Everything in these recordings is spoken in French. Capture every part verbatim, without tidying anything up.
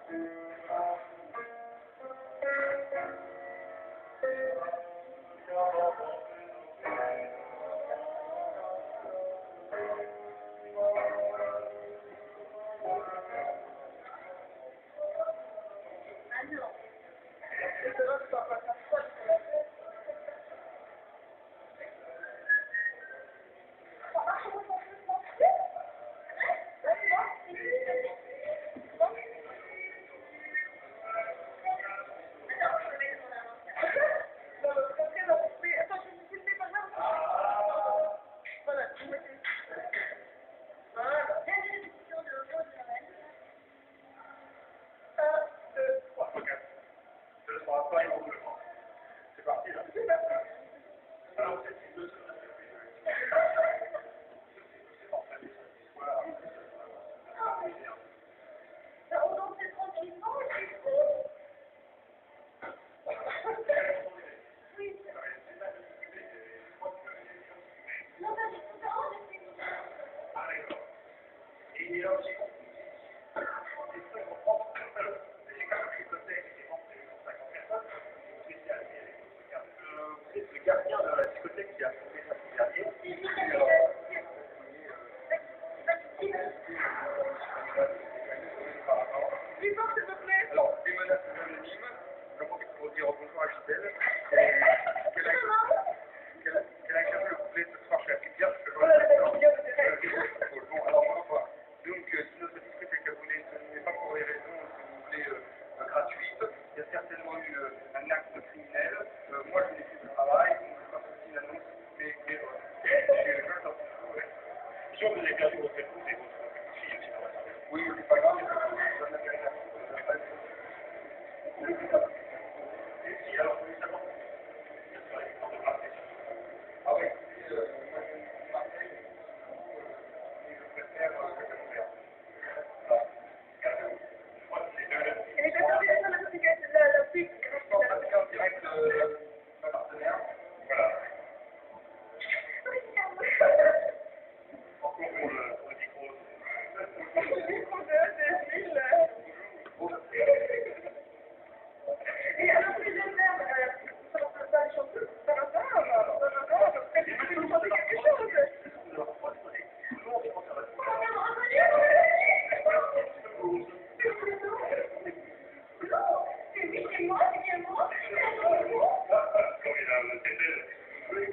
C'est parti là. Alors, c'est une deux et il a aussi c'est le gardien de la discothèque qui a fondé ça ce dernier. Alors, des menaces anonymes, j'en profite pour dire bonjour à Gisèle. Qu'elle a qu'elle a éclaté le couplet ce soir chez la petite bière, parce que je vois bon, alors bonsoir. Donc, si notre discothèque vous n'est pas pour les raisons, si vous voulez, euh, gratuites, il y a certainement eu euh, un acte criminel. Euh, moi, je n'ai plus de travail, donc je passe aussi une annonce, mais mais, euh, j'ai le jeu dans le ouais. Si vous avez perdu votre épouse et votre fille aussi, pour l'instant. Oui, c'est pas grave, je donne la vérité. Et si, alors, vous voulez savoir, quelle serait l'histoire de Marseille? Ah oui, euh, moi, je Marseille, et je préfère euh, que je perde. Voilà. Je crois que c'est deux. Et les personnes sur la musique, la pub. Je pense passer en direct de ma partenaire. Voilà. Encore pour le, pour le micro. Le micro de Cécile. Et alors, les jeunes mères, ça va pas les chanteuses, ça va pas, ça va pas, parce que tu peux nous chanter quelque chose. C'est moi, c'est moi, c'est moi. Formidable, c'est belle.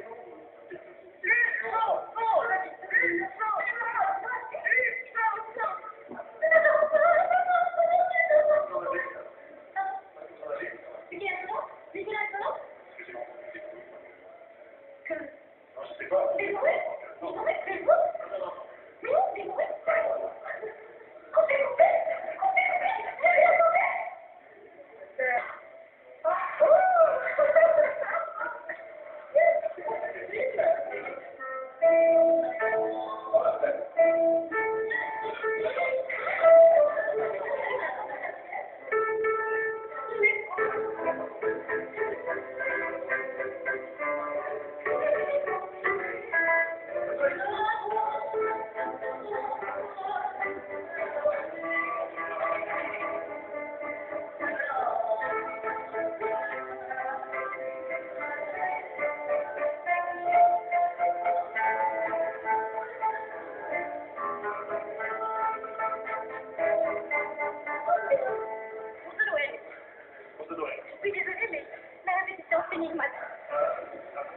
Oui, désolée, mais la répétition finit le matin.